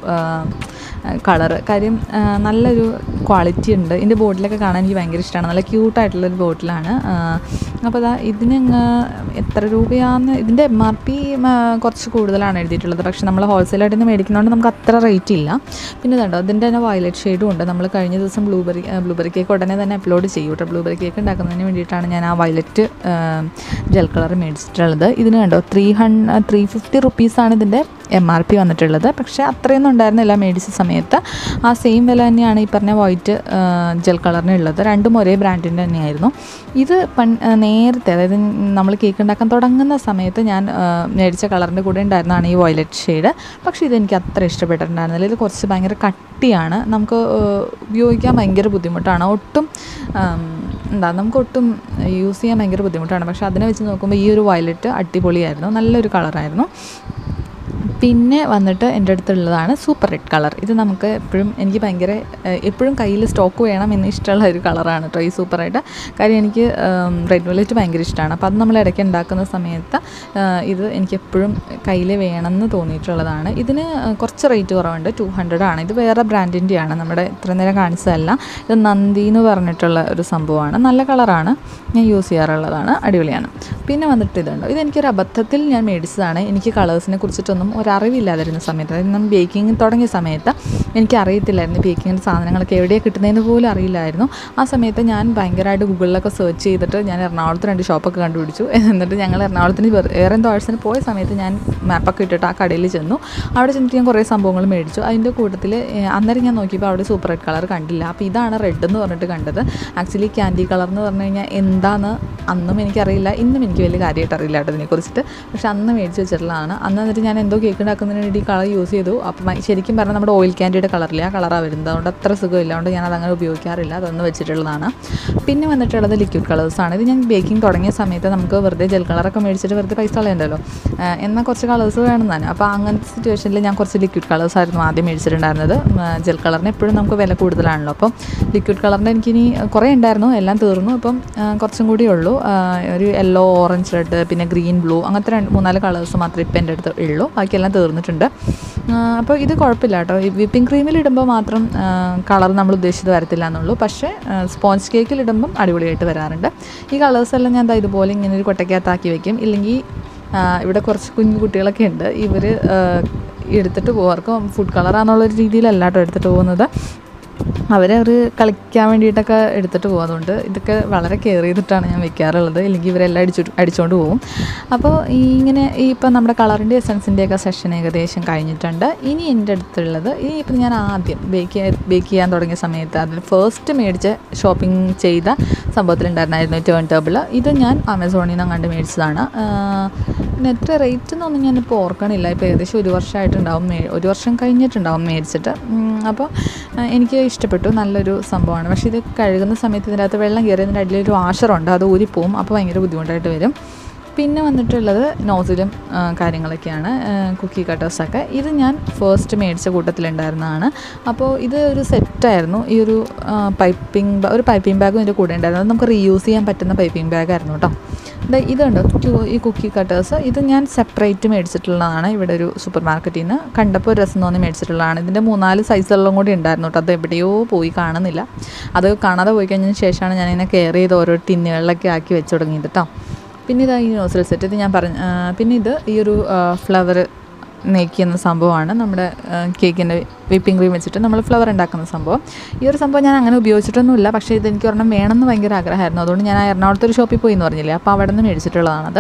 കളറ്, കാര്യം നല്ലൊരു ക്വാളിറ്റി ഉണ്ട്. ഇതിൻ്റെ ബോട്ടിലൊക്കെ കാണാൻ എനിക്ക് ഭയങ്കര ഇഷ്ടമാണ്, നല്ല ക്യൂട്ടായിട്ടുള്ളൊരു ബോട്ടിലാണ്. അപ്പോൾ അതാ ഇതിന് എത്ര രൂപയാണെന്ന്, ഇതിൻ്റെ എം ആർ പി കുറച്ച് കൂടുതലാണ് എഴുതിയിട്ടുള്ളത്. പക്ഷേ നമ്മൾ ഹോൾസെയിലായിട്ട് നിന്ന് മേടിക്കുന്നതുകൊണ്ട് നമുക്ക് അത്ര റേറ്റ് ഇല്ല. പിന്നെ ഇതുണ്ടോ അതിൻ്റെ തന്നെ വയലറ്റ് ഷെയ്ഡും ഉണ്ട്. നമ്മൾ കഴിഞ്ഞ ദിവസം ബ്ലൂബെറി ബ്ലൂബെറി കേക്ക് ഉടനെ തന്നെ അപ്ലോഡ് ചെയ്യും കേട്ടോ. ബ്ലൂബെറി കേക്ക് ഉണ്ടാക്കുന്നതിന് വേണ്ടിയിട്ടാണ് ഞാൻ ആ വയലറ്റ് ജെൽ കളർ മേടിച്ചിട്ടുള്ളത്. ഇതിന് കണ്ടോ ത്രീ ഹണ് ത്രീ ഫിഫ്റ്റി റുപ്പീസാണ് ഇതിൻ്റെ എം ആർ പി വന്നിട്ടുള്ളത്. പക്ഷേ അത്രയൊന്നും ഉണ്ടായിരുന്നില്ല മേടിച്ച സമയത്ത്. ആ സെയിം വില തന്നെയാണ് ഈ പറഞ്ഞ വൈറ്റ് ജെൽ കളറിന് ഉള്ളത്. രണ്ടും ഒരേ ബ്രാൻഡിൻ്റെ തന്നെയായിരുന്നു. ഇത് പൺ നേരത്തെ, അതായത് നമ്മൾ കേക്ക് ഉണ്ടാക്കാൻ തുടങ്ങുന്ന സമയത്ത് ഞാൻ മേടിച്ച കളറിൻ്റെ കൂടെ ഉണ്ടായിരുന്നതാണ് ഈ വയലറ്റ് ഷെയ്ഡ്. പക്ഷേ ഇതെനിക്ക് അത്ര ഇഷ്ടപ്പെട്ടിട്ടുണ്ടായിരുന്നില്ല. ഇത് കുറച്ച് ഭയങ്കര കട്ടിയാണ്, നമുക്ക് ഉപയോഗിക്കാൻ ഭയങ്കര ബുദ്ധിമുട്ടാണ്. ഒട്ടും എന്താ നമുക്ക് ഒട്ടും യൂസ് ചെയ്യാൻ ഭയങ്കര ബുദ്ധിമുട്ടാണ്. പക്ഷേ അതിനെ വെച്ച് നോക്കുമ്പോൾ ഈ ഒരു വയലറ്റ് അടിപൊളിയായിരുന്നു, നല്ലൊരു കളറായിരുന്നു. പിന്നെ വന്നിട്ട് എൻ്റെ അടുത്തുള്ളതാണ് സൂപ്പർ റെഡ് കളർ. ഇത് നമുക്ക് എപ്പോഴും എനിക്ക് ഭയങ്കര എപ്പോഴും കയ്യിൽ സ്റ്റോക്ക് വേണം എന്ന് ഇഷ്ടമുള്ള ഒരു കളറാണ് കേട്ടോ ഈ സൂപ്പർ റെഡ്. കാര്യം എനിക്ക് റെഡ് വെൽവെറ്റ് ഭയങ്കര ഇഷ്ടമാണ്. അപ്പോൾ അത് നമ്മൾ ഇടയ്ക്ക് ഉണ്ടാക്കുന്ന സമയത്ത് ഇത് എനിക്ക് എപ്പോഴും കയ്യിൽ വേണമെന്ന് തോന്നിയിട്ടുള്ളതാണ്. ഇതിന് കുറച്ച് റേറ്റ് കുറവുണ്ട്, ടു ഹൺഡ്രഡ് ആണ്. ഇത് വേറെ ബ്രാൻഡിൻ്റെയാണ്, നമ്മുടെ ഇത്ര നേരം കാണിച്ചതല്ല. ഇത് നന്ദി എന്ന് പറഞ്ഞിട്ടുള്ള ഒരു സംഭവമാണ്, നല്ല കളറാണ്, ഞാൻ യൂസ് ചെയ്യാറുള്ളതാണ്, അടിപൊളിയാണ്. പിന്നെ വന്നിട്ട് ഇതുണ്ട്, ഇതെനിക്കൊരു അബദ്ധത്തിൽ ഞാൻ മേടിച്ചതാണ്. എനിക്ക് കളേഴ്സിനെ കുറിച്ചിട്ടൊന്നും ഒരു അറിവില്ലാതിരുന്ന സമയത്ത്, അതായത് നമ്മൾ ബേക്കിംഗ് തുടങ്ങിയ സമയത്ത് എനിക്കറിയത്തില്ലായിരുന്നു ബേക്കിങ്ങിൻ്റെ സാധനങ്ങളൊക്കെ എവിടെയാണ് കിട്ടുന്നതെന്ന് പോലും അറിയില്ലായിരുന്നു. ആ സമയത്ത് ഞാൻ ഭയങ്കരമായിട്ട് ഗൂഗിളിലൊക്കെ സെർച്ച് ചെയ്തിട്ട് ഞാൻ എറണാകുളത്ത് രണ്ട് ഷോപ്പൊക്കെ കണ്ടുപിടിച്ചു. എന്നിട്ട് ഞങ്ങൾ എറണാകുളത്തിന് വേറെ എന്തോ ആഴ്ചന് പോയ സമയത്ത് ഞാൻ മാപ്പൊക്കെ ഇട്ടിട്ട് ആ കടയിൽ ചെന്നു. അവിടെ ചെന്നിട്ട് ഞാൻ കുറേ സംഭവങ്ങൾ മേടിച്ചു. അതിൻ്റെ കൂട്ടത്തിൽ അന്നേരം ഞാൻ നോക്കിയപ്പോൾ അവിടെ സൂപ്പർ റെഡ് കളർ കണ്ടില്ല. അപ്പോൾ ഇതാണ് റെഡ് എന്ന് പറഞ്ഞിട്ട് കണ്ടത്. ആക്ച്വലി ക്യാൻഡി കളർ എന്ന് പറഞ്ഞു കഴിഞ്ഞാൽ എന്താണെന്ന് അന്നും എനിക്കറിയില്ല, ഇന്നും എനിക്ക് വലിയ കാര്യമായിട്ട് അറിയില്ല കേട്ടോ ഇതിനെക്കുറിച്ചിട്ട്. പക്ഷെ അന്ന് മേടിച്ച് വെച്ചിട്ടുള്ളതാണ്. അന്ന് എന്നിട്ട് ഞാൻ എന്തോ കേക്ക് ഉണ്ടാക്കുന്നതിന് വേണ്ടി കളർ യൂസ് ചെയ്തു. അപ്പം ശരിക്കും പറഞ്ഞാൽ നമ്മുടെ ഓയിൽ ക്യാൻഡിയുടെ കളറില്ല, ആ കളറാണ് വരുന്നത്. അതുകൊണ്ട് അത്ര സുഖമില്ല, അതുകൊണ്ട് ഞാനതങ്ങനെ ഉപയോഗിക്കാറില്ല. അതൊന്ന് വെച്ചിട്ടുള്ളതാണ്. പിന്നെ വന്നിട്ടുള്ളത് ലിക്വിഡ് കളേഴ്സാണ്. ഇത് ഞാൻ ബേക്കിംഗ് തുടങ്ങിയ സമയത്ത് നമുക്ക് വെറുതെ ജെൽ കളറൊക്കെ മേടിച്ചിട്ട് വെറുതെ പൈസ കളയണ്ടല്ലോ, എന്നാൽ കുറച്ച് കളേഴ്സ് വേണം തന്നെ. അപ്പോൾ അങ്ങനത്തെ സിറ്റുവേഷനിൽ ഞാൻ കുറച്ച് ലിക്വിഡ് കളേഴ്സായിരുന്നു ആദ്യം മേടിച്ചിട്ടുണ്ടായിരുന്നത്. ജെൽ കളറിന് എപ്പോഴും നമുക്ക് വില കൂടുതലാണല്ലോ. അപ്പം ലിക്വിഡ് കളറിൻ്റെ എനിക്കിനി കുറേ ഉണ്ടായിരുന്നു, എല്ലാം തീർന്നു. അപ്പം കുറച്ചും കൂടി ഉള്ളൂ. ഒരു യെല്ലോ, ഓറഞ്ച്, റെഡ്, പിന്നെ ഗ്രീൻ, ബ്ലൂ, അങ്ങനത്തെ രണ്ട് മൂന്നാല് കളേഴ്സ് മാത്രമേ ഇപ്പം എൻ്റെ അടുത്ത് ഉള്ളൂ. ബാക്കിയെല്ലാം തീർന്നിട്ടുണ്ട്. അപ്പോൾ ഇത് കുഴപ്പമില്ല കേട്ടോ. ഈ വിപ്പിംഗ് ക്രീമിലിടുമ്പോൾ മാത്രം കളർ നമ്മൾ ഉദ്ദേശിച്ചത് വരത്തില്ല എന്നുള്ളൂ. പക്ഷേ സ്പോഞ്ച് കേക്കിലിടുമ്പം അടിപൊളിയായിട്ട് വരാറുണ്ട്. ഈ കളേഴ്സെല്ലാം ഞാൻ ഇതുപോലെ ഇങ്ങനെ ഒരു കൊട്ടയ്ക്കകത്താക്കി വയ്ക്കും. ഇല്ലെങ്കിൽ ഇവിടെ കുറച്ച് കുഞ്ഞു കുട്ടികളൊക്കെ ഉണ്ട്, ഇവർ എടുത്തിട്ട് പോകും. അവർക്ക് ഫുഡ് കളറാണെന്നുള്ളൊരു രീതിയിലല്ല കേട്ടോ എടുത്തിട്ട് പോകുന്നത്. അവരെ അവർ കളിക്കാൻ വേണ്ടിയിട്ടൊക്കെ എടുത്തിട്ട് പോകും. അതുകൊണ്ട് ഇതൊക്കെ വളരെ കെയർ ചെയ്തിട്ടാണ് ഞാൻ വെക്കാറുള്ളത്, ഇല്ലെങ്കിൽ ഇവരെല്ലാം അടിച്ചു അടിച്ചുകൊണ്ട് പോകും. അപ്പോൾ ഈ ഇങ്ങനെ ഈ ഇപ്പം നമ്മുടെ കളറിൻ്റെ എസൻസിൻ്റെയൊക്കെ സെഷൻ ഏകദേശം കഴിഞ്ഞിട്ടുണ്ട്. ഇനി എൻ്റെ അടുത്തുള്ളത്, ഇനി ഇപ്പം ഞാൻ ആദ്യം ബേക്ക് ബേക്ക് ചെയ്യാൻ തുടങ്ങിയ സമയത്ത് അതിൽ ഫസ്റ്റ് മേടിച്ച ഷോപ്പിംഗ് ചെയ്ത സംഭവത്തിലുണ്ടായിരുന്നായിരുന്നു ടേൺ ടേബിൾ. ഇത് ഞാൻ ആമസോണിൽ നിന്ന് കണ്ട് മേടിച്ചതാണ്. നെറ്റ് റേറ്റ് എന്നൊന്നും ഞാനിപ്പോൾ ഓർക്കണില്ല. ഇപ്പോൾ ഏകദേശം ഒരു വർഷമായിട്ടുണ്ടാവും, മേ ഒരു വർഷം കഴിഞ്ഞിട്ടുണ്ടാവും മേടിച്ചിട്ട്. അപ്പോൾ എനിക്ക് ഇഷ്ടപ്പെട്ടു, നല്ലൊരു സംഭവമാണ്. പക്ഷേ ഇത് കഴുകുന്ന സമയത്ത് ഇതിൻ്റെ അകത്ത് വെള്ളം കയറി ഇതിൻ്റെ അടിയിലൊരു വാഷറുണ്ട്, അത് ഊരിപ്പോവും. അപ്പോൾ ഭയങ്കര ബുദ്ധിമുട്ടായിട്ട് വരും. പിന്നെ വന്നിട്ടുള്ളത് നോസിലും കാര്യങ്ങളൊക്കെയാണ്, കുക്കി കട്ടേഴ്സൊക്കെ. ഇത് ഞാൻ ഫസ്റ്റ് മേടിച്ച കൂട്ടത്തിലുണ്ടായിരുന്നതാണ്. അപ്പോൾ ഇത് ഒരു സെറ്റായിരുന്നു. ഈ ഒരു പൈപ്പിംഗ് ഒരു പൈപ്പിംഗ് ബാഗും ഇതിൻ്റെ കൂടെ ഉണ്ടായിരുന്നു. അത് നമുക്ക് റീയൂസ് ചെയ്യാൻ പറ്റുന്ന പൈപ്പിംഗ് ബാഗായിരുന്നു കേട്ടോ. ഇതുണ്ട് ഈ കുക്കി കട്ടേഴ്സ്. ഇത് ഞാൻ സെപ്പറേറ്റ് മേടിച്ചിട്ടുള്ളതാണ്. ഇവിടെ ഒരു സൂപ്പർ മാർക്കറ്റിൽ നിന്ന് കണ്ടപ്പോൾ ഒരു രസം തോന്നി മേടിച്ചിട്ടുള്ളതാണ്. ഇതിൻ്റെ മൂന്നാല് സൈസുകളിലും കൂടി ഉണ്ടായിരുന്നു കേട്ടോ. അത് എവിടെയോ പോയി കാണുന്നില്ല. അത് കാണാതെ പോയി കഴിഞ്ഞതിന് ശേഷമാണ് ഞാനിങ്ങനെ കെയർ ചെയ്ത് ഓരോ ടിന്നുകളിലൊക്കെ ആക്കി വെച്ച് തുടങ്ങിയത് കേട്ടോ. പിന്നെ ഇതാ ഈ നോസിൽ സെറ്റ്, ഇത് ഞാൻ പറഞ്ഞ. പിന്നെ ഇത് ഈ ഒരു ഫ്ലവർ മേക്ക് ചെയ്യുന്ന സംഭവമാണ്. നമ്മുടെ കേക്കിൻ്റെ വിപ്പിംഗ് ക്രീം വെച്ചിട്ട് നമ്മൾ ഫ്ലവർ ഉണ്ടാക്കുന്ന സംഭവം. ഈ ഒരു സംഭവം ഞാൻ അങ്ങനെ ഉപയോഗിച്ചിട്ടൊന്നുമില്ല. പക്ഷേ ഇതെനിക്ക് ഒരെണ്ണം വേണമെന്ന് ഭയങ്കര ആഗ്രഹമായിരുന്നു. അതുകൊണ്ട് ഞാൻ എറണാകുളത്ത് ഒരു ഷോപ്പിൽ പോയി എന്ന് പറഞ്ഞില്ലേ, അപ്പോൾ അവിടെ നിന്ന് മേടിച്ചിട്ടുള്ളതാണത്.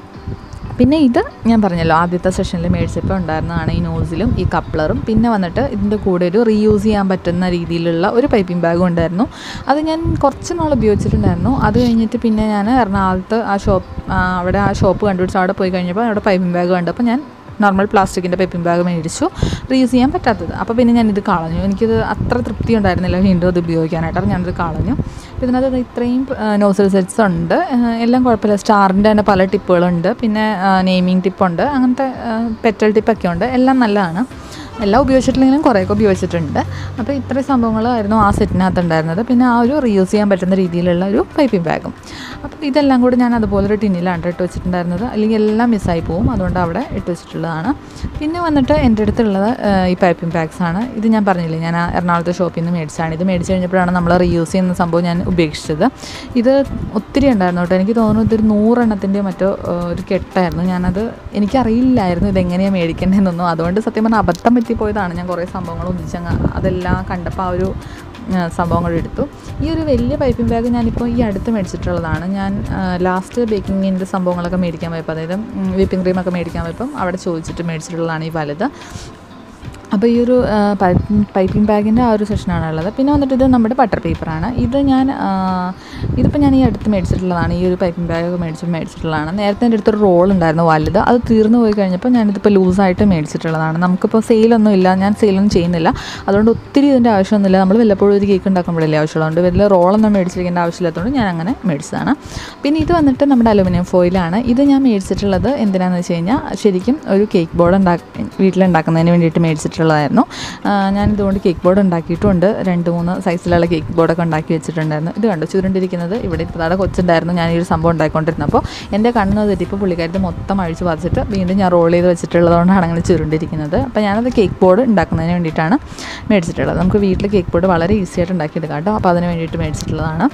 പിന്നെ ഇത് ഞാൻ പറഞ്ഞല്ലോ ആദ്യത്തെ സെഷനിൽ മേടിച്ചപ്പോൾ ഉണ്ടായിരുന്നതാണ് ഈ നോസിലും ഈ കപ്ലറും. പിന്നെ വന്നിട്ട് ഇതിൻ്റെ കൂടെ ഒരു റീയൂസ് ചെയ്യാൻ പറ്റുന്ന രീതിയിലുള്ള ഒരു പൈപ്പിംഗ് ബാഗും ഉണ്ടായിരുന്നു. അത് ഞാൻ കുറച്ച് നാൾ ഉപയോഗിച്ചിട്ടുണ്ടായിരുന്നു. അത് കഴിഞ്ഞിട്ട് പിന്നെ ഞാൻ എറണാകുളത്ത് ആ ഷോപ്പ് അവിടെ ആ ഷോപ്പ് കണ്ടുപിടിച്ച് അവിടെ പോയി കഴിഞ്ഞപ്പോൾ അവിടെ പൈപ്പിംഗ് ബാഗ് കണ്ടപ്പോൾ ഞാൻ നോർമൽ പ്ലാസ്റ്റിക്കിൻ്റെ പൈപ്പിംഗ് ബാഗ് മേടിച്ചു, റീയൂസ് ചെയ്യാൻ പറ്റാത്തത്. അപ്പോൾ പിന്നെ ഞാനിത് കളഞ്ഞു. എനിക്കിത് അത്ര തൃപ്തി ഉണ്ടായിരുന്നില്ല വീണ്ടും അത് ഉപയോഗിക്കാനായിട്ട്. അപ്പോൾ ഞാനത് കളഞ്ഞു. ഇതിനകത്ത് ഇത്രയും നോസിൽ സെറ്റ്സ് ഉണ്ട്. എല്ലാം കുഴപ്പമില്ല. സ്റ്റാറിൻ്റെ തന്നെ പല ടിപ്പുകളുണ്ട്. പിന്നെ നെയിമിങ് ടിപ്പുണ്ട്, അങ്ങനത്തെ പെറ്റൽ ടിപ്പൊക്കെ ഉണ്ട്. എല്ലാം നല്ലതാണ്. എല്ലാം ഉപയോഗിച്ചിട്ടില്ലെങ്കിലും കുറേയൊക്കെ ഉപയോഗിച്ചിട്ടുണ്ട്. അപ്പോൾ ഇത്രയും സംഭവങ്ങളായിരുന്നു ആ സെറ്റിനകത്ത് ഉണ്ടായിരുന്നത്. പിന്നെ ആ ഒരു റീയൂസ് ചെയ്യാൻ പറ്റുന്ന രീതിയിലുള്ള ഒരു പൈപ്പിംഗ് ബാഗും. അപ്പോൾ ഇതെല്ലാം കൂടി ഞാൻ അതുപോലൊരു ടിന്നിലാണ് ഇട്ട് വെച്ചിട്ടുണ്ടായിരുന്നത്. അല്ലെങ്കിൽ എല്ലാം മിസ്സായി പോവും, അതുകൊണ്ട് അവിടെ ഇട്ട് വെച്ചിട്ടുള്ളതാണ്. പിന്നെ വന്നിട്ട് എൻ്റെ അടുത്തുള്ളത് ഈ പൈപ്പിംഗ് ബാഗ്സാണ്. ഇത് ഞാൻ പറഞ്ഞില്ലേ, ഞാൻ എറണാകുളത്തെ ഷോപ്പിൽ നിന്ന് മേടിച്ചതാണ്. ഇത് മേടിച്ച് കഴിഞ്ഞപ്പോഴാണ് നമ്മൾ റീയൂസ് ചെയ്യുന്ന സംഭവം ഞാൻ ഉപേക്ഷിച്ചത്. ഇത് ഒത്തിരി ഉണ്ടായിരുന്നു കേട്ടോ. എനിക്ക് തോന്നുന്നു ഇതൊരു നൂറെണ്ണത്തിൻ്റെ മറ്റോ ഒരു കെട്ടായിരുന്നു. ഞാനത് എനിക്കറിയില്ലായിരുന്നു ഇതെങ്ങനെയാണ് മേടിക്കേണ്ടതെന്നൊന്നും. അതുകൊണ്ട് സത്യം പറഞ്ഞാൽ അബദ്ധം പോയതാണ്. ഞാൻ കുറേ സംഭവങ്ങൾ ഒന്നിച്ചങ്ങ് അതെല്ലാം കണ്ടപ്പോൾ ആ ഒരു സംഭവങ്ങൾ എടുത്തു. ഈ ഒരു വലിയ പൈപ്പിംഗ് ബാഗ് ഞാനിപ്പോൾ ഈ അടുത്ത് മേടിച്ചിട്ടുള്ളതാണ്. ഞാൻ ലാസ്റ്റ് ബേക്കിങ്ങിൻ്റെ സംഭവങ്ങളൊക്കെ മേടിക്കാൻ പോയപ്പോൾ, അതായത് വിപ്പിംഗ് ക്രീമൊക്കെ മേടിക്കാൻ പോയപ്പം അവിടെ ചോദിച്ചിട്ട് മേടിച്ചിട്ടുള്ളതാണ് ഈ വലുത്. അപ്പോൾ ഈ ഒരു പൈപ്പിംഗ് ബാഗിൻ്റെ ആ ഒരു സെഷനാണുള്ളത്. പിന്നെ വന്നിട്ട് ഇത് നമ്മുടെ ബട്ടർ പേപ്പറാണ്. ഇത് ഞാൻ ഇതിപ്പോൾ ഞാൻ ഈ അടുത്ത് മേടിച്ചിട്ടുള്ളതാണ്. ഈ ഒരു പൈപ്പിംഗ് ബാഗ് മേടിച്ച് മേടിച്ചിട്ടുള്ളതാണ്. നേരത്തെ എൻ്റെ അടുത്തൊരു റോൾ ഉണ്ടായിരുന്നു വലുത്, അത് തീർന്നു പോയി കഴിഞ്ഞപ്പോൾ ഞാനിതിപ്പോൾ ലൂസായിട്ട് മേടിച്ചിട്ടുള്ളതാണ്. നമുക്കിപ്പോൾ സെയിലൊന്നും ഇല്ല, ഞാൻ സെയിലൊന്നും ചെയ്യുന്നില്ല. അതുകൊണ്ട് ഒത്തിരി ഇതിൻ്റെ ആവശ്യമൊന്നുമില്ല. നമ്മൾ വല്ലപ്പോഴും ഒരു കേക്ക് ഉണ്ടാക്കുമ്പോഴല്ലേ ആവശ്യമുള്ളതുകൊണ്ട് വലിയ റോളൊന്നും മേടിച്ചിരിക്കേണ്ട ആവശ്യമില്ലാത്തതുകൊണ്ട് ഞാൻ അങ്ങനെ മേടിച്ചതാണ്. പിന്നെ ഇത് വന്നിട്ട് നമ്മുടെ അലുമിനിയം ഫോയിലാണ്. ഇത് ഞാൻ മേടിച്ചിട്ടുള്ളത് എന്തിനാണെന്ന് വെച്ച് കഴിഞ്ഞാൽ ശരിക്കും ഒരു കേക്ക് ബോർഡ് ഉണ്ടാക്കി വീട്ടിലുണ്ടാക്കുന്നതിന് വേണ്ടിയിട്ട് മേടിച്ചിട്ടുള്ളതായിരുന്നു. ഞാനിതുകൊണ്ട് കേക്ക് ബോർഡ് ഉണ്ടാക്കിയിട്ടുണ്ട്. രണ്ട് മൂന്ന് സൈസിലുള്ള കേക്ക് ബോർഡൊക്കെ ഉണ്ടാക്കി വെച്ചിട്ടുണ്ടായിരുന്നു. ഇത് കണ്ടു ചുരുണ്ടിരിക്കുന്നത് ഇവിടെ ഇത്താടെ കൊച്ചുണ്ടായിരുന്നു ഞാൻ ഈ ഒരു സംഭവം ഉണ്ടാക്കിക്കൊണ്ടിരുന്നപ്പോൾ. എൻ്റെ കണ്ണ് തെറ്റിപ്പോൾ പുള്ളിക്കാരത്ത് മൊത്തം അഴിച്ച് പറിച്ചിട്ട് വീണ്ടും ഞാൻ റോൾ ചെയ്ത് വെച്ചിട്ടുള്ളതുകൊണ്ടാണ് അങ്ങനെ ചുരുണ്ടിരിക്കുന്നത്. അപ്പോൾ ഞാനത് കേക്ക് ബോർഡ് ഉണ്ടാക്കുന്നതിന് വേണ്ടിയിട്ടാണ് മേടിച്ചിട്ടുള്ളത്. നമുക്ക് വീട്ടിൽ കേക്ക് ബോർഡ് വളരെ ഈസി ആയിട്ട് ഉണ്ടാക്കിയെടുക്കാം കേട്ടോ. അപ്പോൾ അതിന് വേണ്ടിയിട്ട് മേടിച്ചിട്ടുള്ളതാണ്.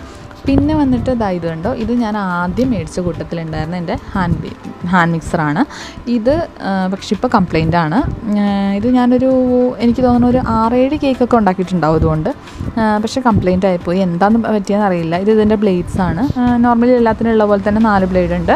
പിന്നെ വന്നിട്ട് ഇതാ ഇത് കണ്ടോ, ഇത് ഞാൻ ആദ്യം മേടിച്ച കൂട്ടത്തിലുണ്ടായിരുന്ന എൻ്റെ ഹാൻഡ് ഹാൻഡ് മിക്സറാണ് ഇത്. പക്ഷെ ഇപ്പോൾ കംപ്ലൈൻ്റ് ആണ്. ഇത് ഞാനൊരു എനിക്ക് തോന്നുന്നു ഒരു ആറേഴ് കേക്കൊക്കെ ഉണ്ടാക്കിയിട്ടുണ്ടാവും ഇതുകൊണ്ട്. പക്ഷേ കംപ്ലൈൻ്റ് ആയിപ്പോയി, എന്താണെന്ന് പറ്റിയെന്ന് അറിയില്ല. ഇത് ഇതിൻ്റെ ബ്ലേഡ്സാണ്. നോർമലി എല്ലാത്തിനും ഉള്ള പോലെ തന്നെ നാല് ബ്ലേഡ് ഉണ്ട്.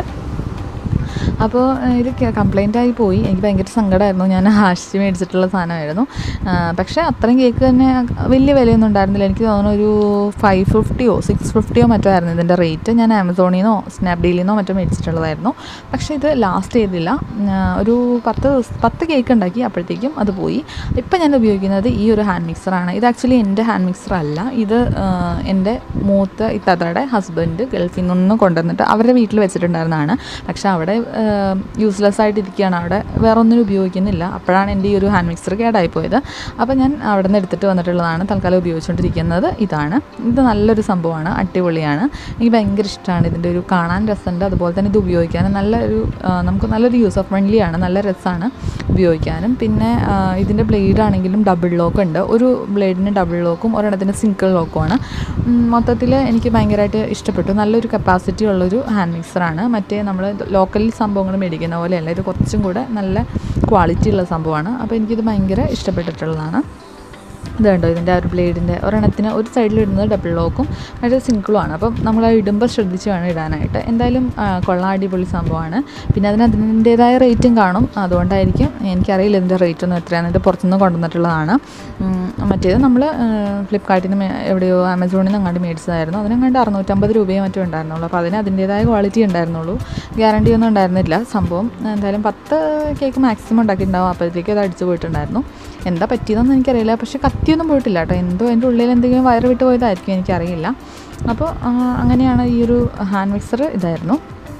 അപ്പോൾ ഇത് കംപ്ലൈൻ്റ് ആയി പോയി. എനിക്ക് ഭയങ്കര സങ്കടമായിരുന്നു. ഞാൻ ആശിച്ച് മേടിച്ചിട്ടുള്ള സാധനമായിരുന്നു. പക്ഷേ അത്രയും കേക്ക് തന്നെ വലിയ വിലയൊന്നും ഉണ്ടായിരുന്നില്ല. എനിക്ക് തോന്നുന്നു ഒരു ഫൈവ് ഫിഫ്റ്റിയോ സിക്സ് ഫിഫ്റ്റിയോ മറ്റോ ആയിരുന്നു ഇതിൻ്റെ റേറ്റ്. ഞാൻ ആമസോണിൽ നിന്നോ സ്നാപ്ഡീലിൽ നിന്നോ മറ്റോ മേടിച്ചിട്ടുള്ളതായിരുന്നു. പക്ഷേ ഇത് ലാസ്റ്റ് ചെയ്തില്ല. ഒരു പത്ത് ദിവസം പത്ത് കേക്ക് ഉണ്ടാക്കി, അപ്പോഴത്തേക്കും അത് പോയി. ഇപ്പം ഞാൻ ഉപയോഗിക്കുന്നത് ഈ ഒരു ഹാൻഡ് മിക്സറാണ്. ഇത് ആക്ച്വലി എൻ്റെ ഹാൻഡ് മിക്സർ അല്ല. ഇത് എൻ്റെ മൂത്ത ഇത്താത്തയുടെ ഹസ്ബൻഡ് ഗൾഫിൽ നിന്ന് കൊണ്ടുവന്നിട്ട് അവരുടെ വീട്ടിൽ വെച്ചിട്ടുണ്ടായിരുന്നതാണ്. പക്ഷേ അവിടെ യൂസ്ലെസ് ആയിട്ടിരിക്കുകയാണ്, അവിടെ വേറെ ഒന്നിനും ഉപയോഗിക്കുന്നില്ല. അപ്പോഴാണ് എൻ്റെ ഈ ഒരു ഹാൻഡ് മിക്സർ കേടായിപ്പോയത്. അപ്പോൾ ഞാൻ അവിടെ നിന്ന് എടുത്തിട്ട് വന്നിട്ടുള്ളതാണ്. തൽക്കാലം ഉപയോഗിച്ചുകൊണ്ടിരിക്കുന്നത് ഇതാണ്. ഇത് നല്ലൊരു സംഭവമാണ്, അടിപൊളിയാണ്. എനിക്ക് ഭയങ്കര ഇഷ്ടമാണ്. ഇതിൻ്റെ ഒരു കാണാൻ രസമുണ്ട്, അതുപോലെ തന്നെ ഇത് ഉപയോഗിക്കാനും നല്ലൊരു നമുക്ക് നല്ലൊരു യൂസർ ഫ്രണ്ട്ലി ആണ്, നല്ല രസമാണ് ഉപയോഗിക്കാനും. പിന്നെ ഇതിൻ്റെ ബ്ലേഡ് ആണെങ്കിലും ഡബിൾ ലോക്ക് ഉണ്ട്. ഒരു ബ്ലേഡിന് ഡബിൾ ലോക്കും ഒരെണ്ണത്തിന് സിംഗിൾ ലോക്കുമാണ്. മൊത്തത്തിൽ എനിക്ക് ഭയങ്കരമായിട്ട് ഇഷ്ടപ്പെട്ടു. നല്ലൊരു കപ്പാസിറ്റി ഉള്ളൊരു ഹാൻഡ് മിക്സറാണ്. മറ്റേ നമ്മൾ ലോക്കൽ സംഭവങ്ങൾ മേടിക്കുന്ന പോലെയല്ല, ഇത് കുറച്ചും കൂടെ നല്ല ക്വാളിറ്റി ഉള്ള സംഭവമാണ്. അപ്പോൾ എനിക്കിത് ഭയങ്കര ഇഷ്ടപ്പെട്ടിട്ടുള്ളതാണ്. ഇത് കണ്ടോ, ഇതിൻ്റെ ആ ഒരു ബ്ലേഡിൻ്റെ ഒരെണ്ണത്തിന് ഒരു സൈഡിൽ ഇടുന്നത് ഡബിൾ ലോക്കും മറ്റേ സിംഗിളുമാണ്. അപ്പം നമ്മൾ ഇടുമ്പോൾ ശ്രദ്ധിച്ച് വേണം ഇടാനായിട്ട്. എന്തായാലും കൊള്ളാം, അടിപൊളി സംഭവമാണ്. പിന്നെ അതിന് അതിൻ്റേതായ റേറ്റും കാണും, അതുകൊണ്ടായിരിക്കും. എനിക്കറിയില്ല ഇതിൻ്റെ റേറ്റൊന്നും എത്രയാണ്. ഇത് പുറത്തുനിന്ന് കൊണ്ടുവന്നിട്ടുള്ളതാണ്. മറ്റേത് നമ്മൾ ഫ്ലിപ്കാർട്ടിൽ നിന്ന് എവിടെയോ ആമസോണിൽ നിന്ന് അങ്ങോട്ട് മേടിച്ചതായിരുന്നു. അതിനങ്ങാണ്ട് അറുന്നൂറ്റമ്പത് രൂപയോ മറ്റോ ഉണ്ടായിരുന്നുള്ളൂ. അപ്പോൾ അതിന് അതിൻ്റേതായ ക്വാളിറ്റി ഉണ്ടായിരുന്നുള്ളൂ, ഗ്യാരണ്ടി ഒന്നും ഉണ്ടായിരുന്നില്ല സംഭവം. എന്തായാലും പത്ത് കേക്ക് മാക്സിമം ഉണ്ടാക്കിയിട്ടുണ്ടാവും. അപ്പോഴത്തേക്കും അത് അടിച്ചു പോയിട്ടുണ്ടായിരുന്നു. എന്താ പറ്റിയതെന്ന് എനിക്കറിയില്ല. പക്ഷേ കത്തിയൊന്നും പോയിട്ടില്ല കേട്ടോ. എന്തോ എൻ്റെ ഉള്ളിൽ എന്തെങ്കിലും വയറ് വിട്ട് പോയതായിരിക്കും, എനിക്കറിയില്ല. അപ്പോൾ അങ്ങനെയാണ് ഈ ഒരു ഹാൻഡ് മിക്സർ ഇതായിരുന്നു.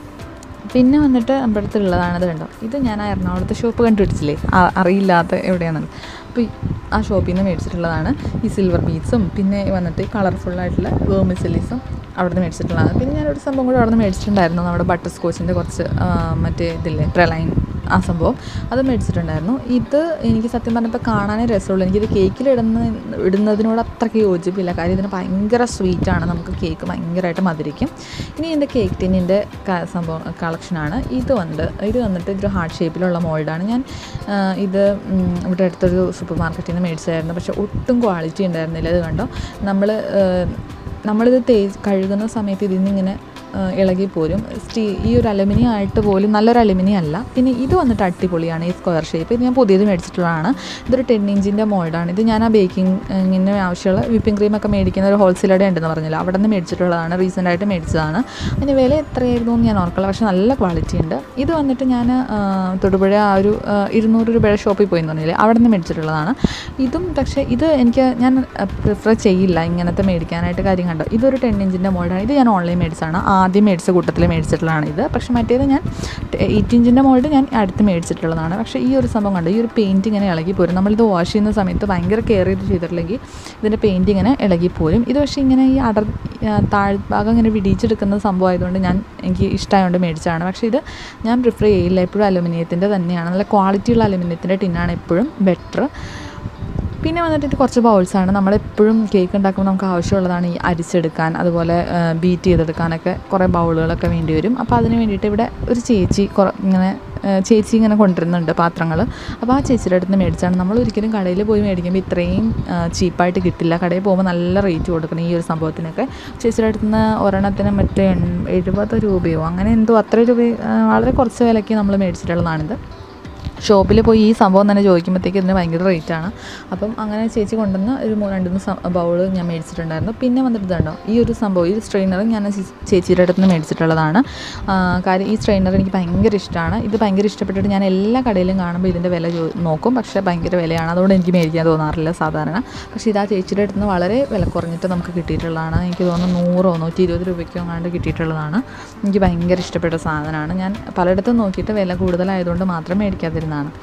പിന്നെ വന്നിട്ട് നമ്മുടെ അടുത്തുള്ളതാണത് കണ്ടോ. ഇത് ഞാൻ ആ എറണാകുളത്തെ ഷോപ്പ് കണ്ടുപിടിച്ചില്ലേ, അറിയില്ലാത്ത എവിടെയാണെന്ന്. അപ്പോൾ ആ ഷോപ്പിൽ നിന്ന് മേടിച്ചിട്ടുള്ളതാണ് ഈ സിൽവർ ബീഡ്സും പിന്നെ വന്നിട്ട് കളർഫുള്ളായിട്ടുള്ള വേർമിസെല്ലീസും അവിടെ നിന്ന് മേടിച്ചിട്ടുള്ളതാണ്. പിന്നെ ഞാനൊരു സംഭവം കൂടെ അവിടെ നിന്ന് മേടിച്ചിട്ടുണ്ടായിരുന്നു, നമ്മുടെ ബട്ടർ സ്കോച്ചിൻ്റെ കുറച്ച് മറ്റേ ഇതില്ലേ പ്രലൈൻ, ആ സംഭവം അത് മേടിച്ചിട്ടുണ്ടായിരുന്നു. ഇത് എനിക്ക് സത്യം പറഞ്ഞപ്പോൾ കാണാനേ രസമുള്ളൂ. എനിക്കിത് കേക്കിലിടുന്ന ഇടുന്നതിനോട് അത്രയ്ക്ക് യോജിപ്പില്ല. കാര്യം ഇതിന് ഭയങ്കര സ്വീറ്റാണ്, നമുക്ക് കേക്ക് ഭയങ്കരമായിട്ട് മധുരിക്കും. ഇനി എൻ്റെ കേക്ക് ടിന്നിൻ്റെ സംഭവം കളക്ഷനാണ്. ഇത് വന്നിട്ട് ഇത് വന്നിട്ട് ഇതൊരു ഹാർട്ട് ഷേപ്പിലുള്ള മോൾഡാണ്. ഞാൻ ഇത് ഇവിടെ അടുത്തൊരു സൂപ്പർ മാർക്കറ്റിൽ നിന്ന് മേടിച്ചായിരുന്നു. പക്ഷേ ഒട്ടും ക്വാളിറ്റി ഉണ്ടായിരുന്നില്ല. ഇത് കണ്ടോ, നമ്മൾ നമ്മളിത് തേ കഴുകുന്ന സമയത്ത് ഇതിൽ നിന്നിങ്ങനെ ഇളകിപ്പോരും. സ്റ്റീ ഈ ഒരു അലുമിനിയം ആയിട്ട് പോലും നല്ലൊരു അലുമിനിയം അല്ല. പിന്നെ ഇത് വന്നിട്ട് അടിപൊളിയാണ്, ഈ സ്ക്വയർ ഷേപ്പ്. ഇത് ഞാൻ പുതിയത് മേടിച്ചിട്ടുള്ളതാണ്. ഇതൊരു ടെൻ ഇഞ്ചിൻ്റെ മോൾഡാണ്. ഇത് ഞാൻ ആ ബേക്കിങ്ങിന് ആവശ്യമുള്ള വിപ്പിംഗ് ക്രീമൊക്കെ മേടിക്കുന്ന ഒരു ഹോൾസെയിലടെ ഉണ്ടെന്ന് പറഞ്ഞില്ല, അവിടെ നിന്ന് മേടിച്ചിട്ടുള്ളതാണ്. റീസെൻ്റായിട്ട് മേടിച്ചതാണ്. അതിന് വില എത്രയായിരുന്നു എന്ന് ഞാൻ ഓർക്കില്ല, പക്ഷേ നല്ല ക്വാളിറ്റി ഉണ്ട്. ഇത് വന്നിട്ട് ഞാൻ തൊടുപുഴ ആ ഒരു ഇരുന്നൂറ് രൂപയുടെ ഷോപ്പിൽ പോയി എന്ന് പറഞ്ഞില്ലേ, അവിടെ നിന്ന് മേടിച്ചിട്ടുള്ളതാണ്. ഇതും പക്ഷേ ഇത് എനിക്ക് ഞാൻ പ്രിഫർ ചെയ്യില്ല ഇങ്ങനത്തെ മേടിക്കാനായിട്ട്. കാര്യം കണ്ടോ, ഇതൊരു ടെൻ ഇഞ്ചിൻ്റെ മോൾഡാണ്. ഇത് ഞാൻ ഓൺലൈൻ മേടിച്ചതാണ്, ആദ്യം മേടിച്ച കൂട്ടത്തിൽ മേടിച്ചിട്ടുള്ളതാണ് ഇത്. പക്ഷേ മറ്റേത് ഞാൻ എയ്റ്റ് ഇഞ്ചിൻ്റെ മോൾഡ് ഞാൻ അടുത്ത് മേടിച്ചിട്ടുള്ളതാണ്. പക്ഷേ ഈ ഒരു സംഭവം കണ്ടോ, ഈ ഒരു പെയിൻറ്റ് ഇങ്ങനെ ഇളകിപ്പോരും. നമ്മളിത് വാഷ് ചെയ്യുന്ന സമയത്ത് ഭയങ്കര കെയർ ചെയ്ത് ചെയ്തിട്ടില്ലെങ്കിൽ ഇതിൻ്റെ പെയിൻറ്റ് ഇങ്ങനെ ഇളകിപ്പോരും. ഇത് പക്ഷേ ഇങ്ങനെ ഈ അടർ താഴ്ഭാഗം ഇങ്ങനെ വിടിയിച്ചെടുക്കുന്ന സംഭവം ആയതുകൊണ്ട് ഞാൻ എനിക്ക് ഇഷ്ടമായതുകൊണ്ട് മേടിച്ചതാണ്. പക്ഷേ ഇത് ഞാൻ പ്രിഫർ ചെയ്യില്ല. എപ്പോഴും അലുമിനിയത്തിൻ്റെ തന്നെയാണ്, നല്ല ക്വാളിറ്റിയുള്ള അലുമിനിയത്തിൻ്റെ ടിന്നാണ് എപ്പോഴും ബെറ്റർ. പിന്നെ വന്നിട്ട് ഇത് കുറച്ച് ബൗൾസാണ്. നമ്മളെപ്പോഴും കേക്ക് ഉണ്ടാക്കുമ്പോൾ നമുക്ക് ആവശ്യമുള്ളതാണ് ഈ അരിച്ചെടുക്കാൻ, അതുപോലെ ബീറ്റ് ചെയ്തെടുക്കാനൊക്കെ കുറേ ബൗളുകളൊക്കെ വേണ്ടി വരും. അപ്പോൾ അതിന് വേണ്ടിയിട്ട് ഇവിടെ ഒരു ചേച്ചി കുറ ഇങ്ങനെ ചേച്ചി ഇങ്ങനെ കൊണ്ടുവരുന്നുണ്ട് പാത്രങ്ങൾ. അപ്പോൾ ആ ചേച്ചിയുടെ അടുത്ത് നിന്ന് മേടിച്ചാണ്. നമ്മൾ ഒരിക്കലും കടയിൽ പോയി മേടിക്കുമ്പോൾ ഇത്രയും ചീപ്പായിട്ട് കിട്ടില്ല. കടയിൽ പോകുമ്പോൾ നല്ല റേറ്റ് കൊടുക്കണം ഈ ഒരു സംഭവത്തിനൊക്കെ. ചേച്ചിയുടെ അടുത്ത് നിന്ന് ഒരെണ്ണത്തിന് മറ്റേ എഴുപത് രൂപയോ അങ്ങനെ എന്തോ അത്ര രൂപ, വളരെ കുറച്ച് വിലയ്ക്ക് നമ്മൾ മേടിച്ചിട്ടുള്ളതാണിത്. ഷോപ്പിൽ പോയി ഈ സംഭവം തന്നെ ചോദിക്കുമ്പോഴത്തേക്ക് ഇതിന് ഭയങ്കര റേറ്റാണ്. അപ്പം അങ്ങനെ ചേച്ചി കൊണ്ടുവന്ന് ഒരു രണ്ട് മൂന്ന് ബൗൾ ഞാൻ മേടിച്ചിട്ടുണ്ടായിരുന്നു. പിന്നെ വന്നിട്ട് ഇതുണ്ടോ, ഈ ഒരു സംഭവം, ഈ സ്ട്രെയിനർ ഞാൻ ചേച്ചിയുടെ അടുത്ത് നിന്ന് മേടിച്ചിട്ടുള്ളതാണ്. കാര്യം ഈ സ്ട്രെയിനർ എനിക്ക് ഭയങ്കര ഇഷ്ടമാണ്. ഇത് ഭയങ്കര ഇഷ്ടപ്പെട്ടിട്ട് ഞാൻ എല്ലാ കടയിലും കാണുമ്പോൾ ഇതിൻ്റെ വില നോക്കും, പക്ഷേ ഭയങ്കര വിലയാണ്, അതുകൊണ്ട് എനിക്ക് മേടിക്കാൻ തോന്നാറില്ല സാധാരണ. പക്ഷേ ഇത് ആ ചേച്ചിയുടെ അടുത്ത് നിന്ന് വളരെ വില കുറഞ്ഞിട്ട് നമുക്ക് കിട്ടിയിട്ടുള്ളതാണ്. എനിക്ക് തോന്നുന്നു നൂറോ നൂറ്റി ഇരുപത് രൂപയ്ക്കോ അങ്ങാണ്ട് കിട്ടിയിട്ടുള്ളതാണ്. എനിക്ക് ഭയങ്കര ഇഷ്ടപ്പെട്ട സാധനമാണ്. ഞാൻ പലയിടത്തും നോക്കിയിട്ട് വില കൂടുതലായതുകൊണ്ട് മാത്രം മേടിക്കാതിരുന്നതാണ്.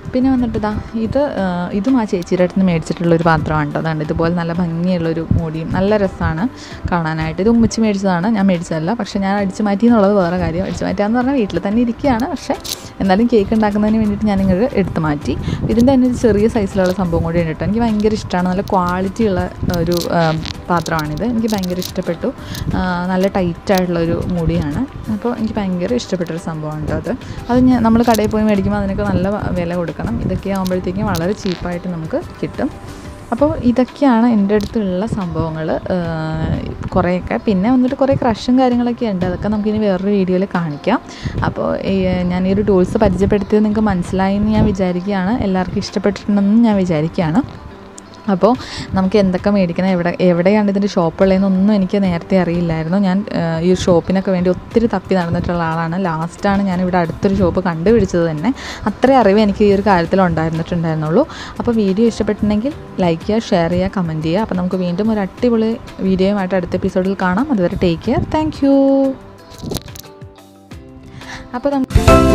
പിന്നെ വന്നിട്ട് ഇതാ ഇത് ഇതും ആ ചേച്ചിയുടെ അടുത്ത് നിന്ന് മേടിച്ചിട്ടുള്ളൊരു പാത്രമാണ് കേട്ടോ. അതാണ് ഇതുപോലെ നല്ല ഭംഗിയുള്ളൊരു മൂടിയും നല്ല രസമാണ് കാണാനായിട്ട്. ഇത് ഉമ്മച്ചി മേടിച്ചതാണ്, ഞാൻ മേടിച്ചതല്ല. പക്ഷേ ഞാൻ അടിച്ചു മാറ്റി എന്നുള്ളത് വേറെ കാര്യം. അടിച്ചു മാറ്റിയാന്ന് പറഞ്ഞാൽ വീട്ടിൽ തന്നെ ഇരിക്കുകയാണ്, പക്ഷേ എന്നാലും കേക്ക് ഉണ്ടാക്കുന്നതിന് വേണ്ടിയിട്ട് ഞാനിങ്ങോട്ട് എടുത്ത് മാറ്റി. ഇതിൻ്റെ തന്നെ ഒരു ചെറിയ സൈസിലുള്ള സംഭവം കൂടി ഉണ്ട് കേട്ടോ. എനിക്ക് ഭയങ്കര ഇഷ്ടമാണ്, നല്ല ക്വാളിറ്റിയുള്ള ഒരു പാത്രമാണിത്. എനിക്ക് ഭയങ്കര ഇഷ്ടപ്പെട്ടു. നല്ല ടൈറ്റായിട്ടുള്ളൊരു മൂടിയാണ്. അപ്പോൾ എനിക്ക് ഭയങ്കര ഇഷ്ടപ്പെട്ടൊരു സംഭവമാണ് കേട്ടോ അത്. അത് ഞാൻ നമ്മൾ കടയിൽ പോയി മേടിക്കുമ്പോൾ അതിനൊക്കെ നല്ല വില കൊടുക്കണം. ഇതൊക്കെ ആകുമ്പോഴത്തേക്കും വളരെ ചീപ്പായിട്ട് നമുക്ക് കിട്ടും. അപ്പോൾ ഇതൊക്കെയാണ് എൻ്റെ അടുത്തുള്ള സംഭവങ്ങൾ കുറേയൊക്കെ. പിന്നെ വന്നിട്ട് കുറേ ക്രഷും കാര്യങ്ങളൊക്കെ ഉണ്ട്, അതൊക്കെ നമുക്കിനി വേറൊരു വീഡിയോയിൽ കാണിക്കാം. അപ്പോൾ ഞാൻ ഈ ഒരു ടൂൾസ് പരിചയപ്പെടുത്തിയത് നിങ്ങൾക്ക് മനസ്സിലായി എന്ന് ഞാൻ വിചാരിക്കുകയാണ്. എല്ലാവർക്കും ഇഷ്ടപ്പെട്ടിട്ടുണ്ടെന്ന് ഞാൻ വിചാരിക്കുകയാണ്. അപ്പോൾ നമുക്ക് എന്തൊക്കെ മേടിക്കണം, എവിടെ എവിടെയാണ് ഇതിൻ്റെ ഷോപ്പുള്ളതെന്നൊന്നും എനിക്ക് നേരത്തെ അറിയില്ലായിരുന്നു. ഞാൻ ഈ ഷോപ്പിനൊക്കെ വേണ്ടി ഒത്തിരി തപ്പി നടന്നിട്ടുള്ള ആളാണ്. ലാസ്റ്റാണ് ഞാനിവിടെ അടുത്തൊരു ഷോപ്പ് കണ്ടുപിടിച്ചത് തന്നെ. അത്രയും അറിവ് എനിക്ക് ഈ ഒരു കാര്യത്തിൽ ഉണ്ടായിരുന്നിട്ടുണ്ടായിരുന്നുള്ളൂ. അപ്പോൾ വീഡിയോ ഇഷ്ടപ്പെട്ടിട്ടുണ്ടെങ്കിൽ ലൈക്ക് ചെയ്യുക, ഷെയർ ചെയ്യുക, കമൻറ്റ് ചെയ്യുക. അപ്പോൾ നമുക്ക് വീണ്ടും ഒരു അടിപൊളി വീഡിയോയുമായിട്ട് അടുത്ത എപ്പിസോഡിൽ കാണാം. അതുവരെ ടേക്ക് കെയർ. Thank you. അപ്പോൾ നമുക്ക്